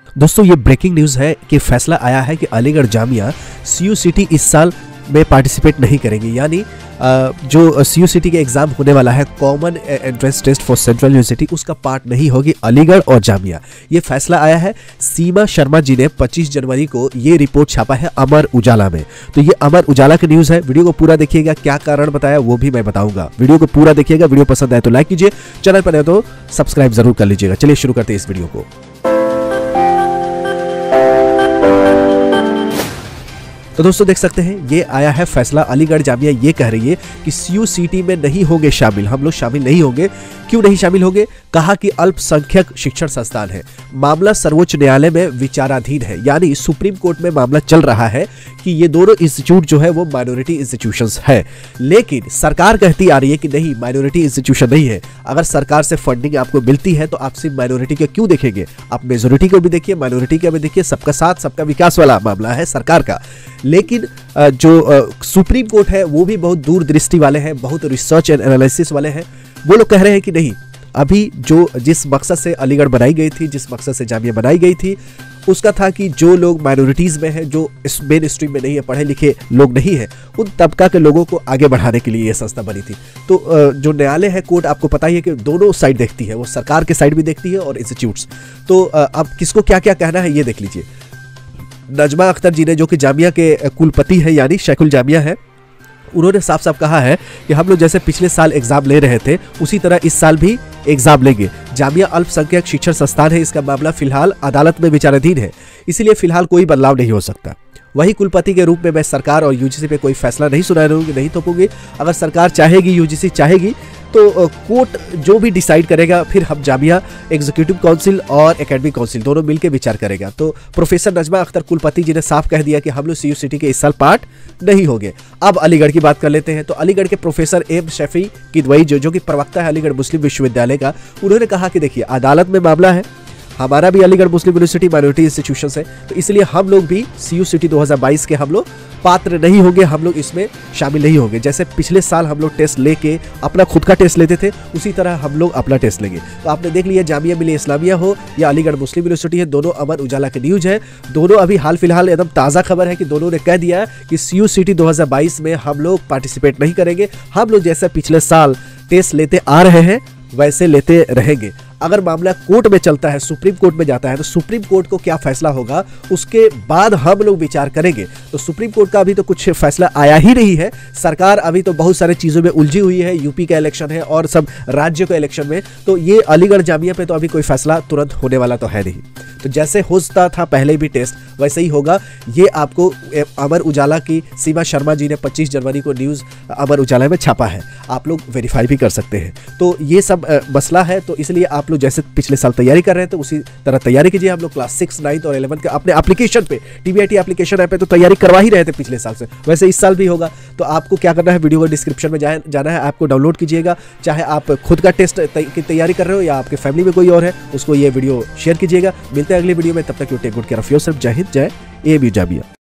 दोस्तों ये breaking news है कि फैसला आया है कि अलीगढ़ जामिया CUCT इस साल में पार्टिसिपेट नहीं करेंगे, यानी जो CUCT के एग्ज़ाम होने वाला है common entrance test for central university, उसका पार्ट नहीं होगी अलीगढ़ और जामिया। ये फैसला आया है। सीमा शर्मा जी ने 25 जनवरी को ये रिपोर्ट छापा है अमर उजाला में। तो ये अमर उजाला की न्यूज़ है। वीडियो को पूरा देखिएगा, क्या कारण बताया वो भी मैं बताऊंगा। वीडियो को पूरा देखिएगा। वीडियो पसंद आए तो लाइक कीजिए, चैनल पर नए तो सब्सक्राइब जरूर कर लीजिएगा। चलिए शुरू करते हैं इस वीडियो को। तो दोस्तों देख सकते हैं ये आया है फैसला। अलीगढ़ जामिया ये कह रही है कि CUCT में नहीं होंगे शामिल, हम लोग शामिल नहीं होंगे। क्यों नहीं शामिल होंगे? कहा कि अल्पसंख्यक शिक्षण संस्थान है, मामला सर्वोच्च न्यायालय में विचाराधीन है, यानी सुप्रीम कोर्ट में मामला चल रहा है कि ये दोनों इंस्टीट्यूट जो है वो माइनॉरिटी इंस्टीट्यूशंस है। लेकिन सरकार कहती आ रही है कि नहीं, माइनॉरिटी इंस्टीट्यूशन नहीं है। अगर सरकार से फंडिंग आपको मिलती है तो आप सिर्फ माइनॉरिटी को क्यों देखेंगे? आप मेजोरिटी को भी देखिए, माइनॉरिटी का भी देखिए। सबका साथ सबका विकास वाला मामला है सरकार का। लेकिन जो सुप्रीम कोर्ट है वो भी बहुत दूरदृष्टि वाले हैं, बहुत रिसर्च एंड एनालिसिस वाले हैं। वो लोग कह रहे हैं कि नहीं, अभी जो जिस मकसद से अलीगढ़ बनाई गई थी, जिस मकसद से जामिया बनाई गई थी, उसका था कि जो लोग माइनॉरिटीज में हैं, जो इस मेन स्ट्रीम में नहीं है, पढ़े लिखे लोग नहीं है, उन तबका के लोगों को आगे बढ़ाने के लिए ये संस्था बनी थी। तो जो न्यायालय है, कोर्ट, आपको पता ही है कि दोनों साइड देखती है, वो सरकार के साइड भी देखती है और इंस्टीट्यूट्स। तो अब किसको क्या क्या कहना है ये देख लीजिए। नजमा अख्तर जी ने, जो कि जामिया के कुलपति है, यानी शेखुल जामिया है, उन्होंने साफ साफ कहा है कि हम लोग जैसे पिछले साल एग्जाम ले रहे थे उसी तरह इस साल भी एग्जाम लेंगे। जामिया अल्पसंख्यक शिक्षण संस्थान है, इसका मामला फिलहाल अदालत में विचाराधीन है, इसीलिए फिलहाल कोई बदलाव नहीं हो सकता। वही कुलपति के रूप में मैं सरकार और UGC पे कोई फैसला नहीं सुनाऊंगी, नहीं थोपूंगी। अगर सरकार चाहेगी, UGC चाहेगी तो कोर्ट जो भी डिसाइड करेगा, फिर हम जामिया एग्जीक्यूटिव काउंसिल और एकेडमिक काउंसिल दोनों मिलकर विचार करेगा। तो प्रोफेसर नजमा अख्तर कुलपति जी ने साफ कह दिया कि हम लोग CUCT के इस साल पार्ट नहीं होंगे। अब अलीगढ़ की बात कर लेते हैं। तो अलीगढ़ के प्रोफेसर M शफी किदवई जो कि प्रवक्ता है अलीगढ़ मुस्लिम विश्वविद्यालय का, उन्होंने कहा कि देखिए अदालत में मामला है, हमारा भी Aligarh Muslim University minority institution है, तो इसलिए हम लोग भी CUCT 2022 के हम लोग पात्र नहीं होंगे, हम लोग इसमें शामिल नहीं होंगे। जैसे पिछले साल हम लोग टेस्ट लेके अपना खुद का टेस्ट लेते थे, उसी तरह हम लोग अपना टेस्ट लेंगे। तो आपने देख लिया, जामिया मिलिया इस्लामिया हो या अलीगढ़ मुस्लिम यूनिवर्सिटी है, दोनों अमर उजाला की न्यूज है। दोनों अभी हाल फिलहाल एकदम ताज़ा खबर है कि दोनों ने कह दिया कि CUCT 2022 में हम लोग पार्टिसिपेट नहीं करेंगे। हम लोग जैसे पिछले साल टेस्ट लेते आ रहे हैं वैसे लेते रहेंगे। अगर मामला कोर्ट में चलता है, सुप्रीम कोर्ट में जाता है, तो सुप्रीम कोर्ट को क्या फैसला होगा उसके बाद हम लोग विचार करेंगे। तो सुप्रीम कोर्ट का अभी तो कुछ फैसला आया ही नहीं है। सरकार अभी तो बहुत सारे चीज़ों में उलझी हुई है, यूपी का इलेक्शन है और सब राज्यों के इलेक्शन में। तो ये अलीगढ़ जामिया पे तो अभी कोई फैसला तुरंत होने वाला तो है नहीं। तो जैसे होता था पहले भी टेस्ट, वैसे ही होगा। ये आपको अमर उजाला की सीमा शर्मा जी ने 25 जनवरी को न्यूज़ अमर उजाला में छापा है, आप लोग वेरीफाई भी कर सकते हैं। तो ये सब मसला है। तो इसलिए आप लोग जैसे पिछले साल तैयारी कर रहे हैं तो उसी तरह तैयारी कीजिए। हम लोग क्लास 6, 9 और 11 का अपने एप्लीकेशन पे, TBIT एप्लीकेशन ऐप पे तो तैयारी करवा ही रहे थे पिछले साल से, वैसे इस साल भी होगा। तो आपको क्या करना है, वीडियो को डिस्क्रिप्शन में जाना है, आपको डाउनलोड कीजिएगा। चाहे आप खुद का टेस्ट की तैयारी कर रहे हो या आपके फैमिली में कोई और है, उसको ये वीडियो शेयर कीजिएगा। मिलते हैं अगली वीडियो में, तब तक you take good care of yourself. Jai Hind, जय AAMU जामिया।